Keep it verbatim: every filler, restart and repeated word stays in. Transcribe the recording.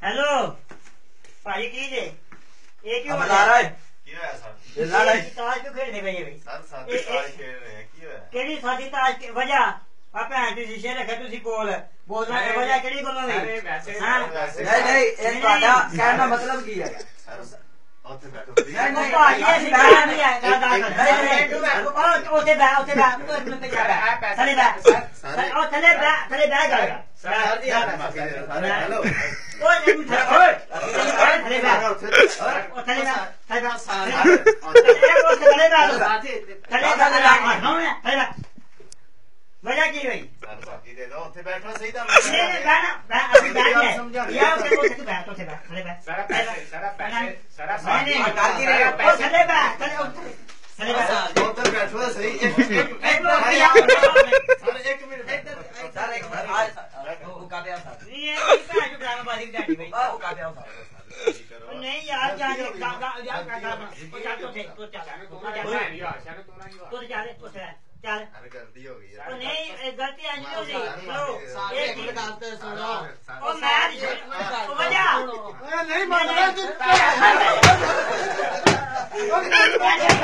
Hello भाई की जे ये क्यों बता रहा है ਕੀ ਹੋਇਆ ਸਰ ये लड़ा है ताश क्यों खेलने गए भाई ਸਰ ਸਾਡੀ ਤਾਸ਼ ਖੇਡ ਰਹੇ ਆ ਕੀ ਹੋਇਆ केड़ी साडी ताश की वजह आ भैन दी शीशे रखे तुसी कोल बोलना की वजह केड़ी गल्लों दी हां नहीं नहीं एक ਤੁਹਾਡਾ ਕਹਿਣ ਦਾ ਮਤਲਬ ਕੀ ਹੈ ਸਰ ਉੱਥੇ ਬੈਠੋ नहीं ਉਹ नहीं ਭਾਜੀ ਇਹ ਸਿੱਖਿਆ ਨਹੀਂ ਹੈ ਗੱਲ ਦੱਸ ਉਹ ਉੱਥੇ ਬੈ ਉੱਥੇ ਬੈ ਥੱਲੇ ਬੈ ਉਹ ਥੱਲੇ ਬੈ ਥੱਲੇ ਬੈ ਜਾਏਗਾ ਸਰ ਜੀ ਹੈਲੋ ਓਏ ਇਹ ਓਏ ਥੱਲੇ ਬੈ ਉਹ ਥੱਲੇ ਬੈ ਥੱਲੇ ਬੈ ਸਾਰੇ ਉਹ ਥੱਲੇ ਬੈ ਥੱਲੇ ਬੈ ਥੱਲੇ ਬੈ वजह की हुई ਸਰ ਸਾਡੀ ਦੇ ਦੋ ਉੱਥੇ ਬੈਠੋ ਸਹੀ ਤਾਂ नहीं नहीं बैठ बैठ अभी बैठ है यार उसके वो से बैठ उसे बैठ थले बैठ सारा पैसे सारा पैसे सारा नहीं नहीं हटा के रहे हो। ओ थले बैठ थले थले बैठ ਉੱਧਰ ਬੈਠੋ ਸਹੀ ਇੱਕ एक मिनट ਸਰ ਇੱਕ ਮਿੰਟ सर एक बार आए वो का दे सर नहीं ये क्या जो ड्रामा बाजी की जाती भाई वो का दे सर नहीं यार क्या जो यार का का ओ चल तो थे तो चल तो तोरा चल नहीं हुआ शायद तोरा नहीं हुआ तो चल तो चल ਅਰੇ ਗਲਤੀ ਹੋ ਗਈ ओ ਯਾਰ नहीं गलती आज नहीं होगी लो एक मिनट गालते सुनो ओ मैं ओ वजह नहीं मानना नहीं